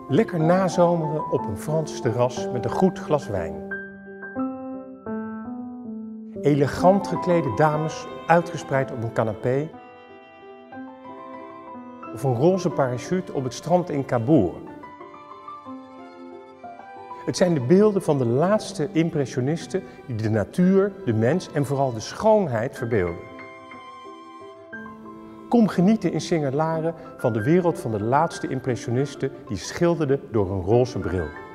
Lekker nazomeren op een Frans terras met een goed glas wijn. Elegant geklede dames uitgespreid op een canapé. Of een roze parachute op het strand in Cabourg. Het zijn de beelden van de laatste impressionisten die de natuur, de mens en vooral de schoonheid verbeelden. Kom genieten in Singer-Laren van de wereld van de laatste impressionisten die schilderden door een roze bril.